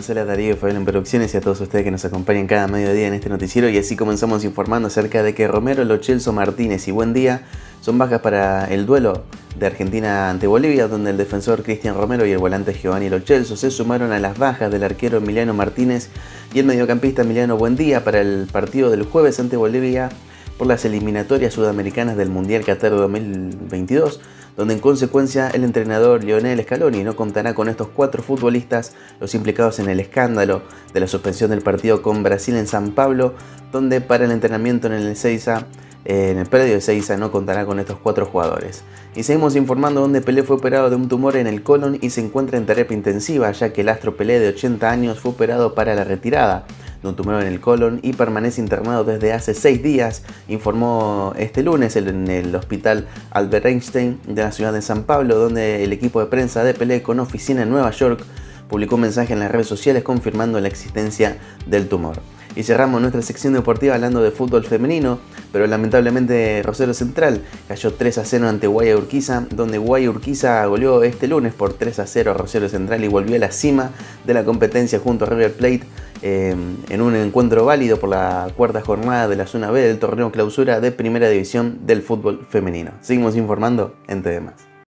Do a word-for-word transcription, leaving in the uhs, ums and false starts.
Marcela, Darío, Fabián en Producciones y a todos ustedes que nos acompañan cada mediodía en este noticiero. Y así comenzamos informando acerca de que Romero, Lo Celso, Martínez y Buendía son bajas para el duelo de Argentina ante Bolivia, donde el defensor Cristian Romero y el volante Giovanni Lo Celso se sumaron a las bajas del arquero Emiliano Martínez y el mediocampista Emiliano Buendía para el partido del jueves ante Bolivia por las eliminatorias sudamericanas del Mundial Qatar dos mil veintidós, donde en consecuencia el entrenador Lionel Scaloni no contará con estos cuatro futbolistas, los implicados en el escándalo de la suspensión del partido con Brasil en San Pablo, donde para el entrenamiento en el Ezeiza, en el predio de Ezeiza, no contará con estos cuatro jugadores. Y seguimos informando donde Pelé fue operado de un tumor en el colon y se encuentra en terapia intensiva, ya que el astro Pelé de ochenta años fue operado para la retirada de un tumor en el colon y permanece internado desde hace seis días, informó este lunes en el hospital Albert Einstein de la ciudad de San Pablo, donde el equipo de prensa de Pelé con oficina en Nueva York publicó un mensaje en las redes sociales confirmando la existencia del tumor. Y cerramos nuestra sección deportiva hablando de fútbol femenino, pero lamentablemente Rosario Central cayó tres a cero ante Guaya Urquiza, donde Guaya Urquiza goleó este lunes por tres a cero a Rosario Central y volvió a la cima de la competencia junto a River Plate eh, en un encuentro válido por la cuarta jornada de la zona B del torneo clausura de Primera División del fútbol femenino. Seguimos informando en T V más.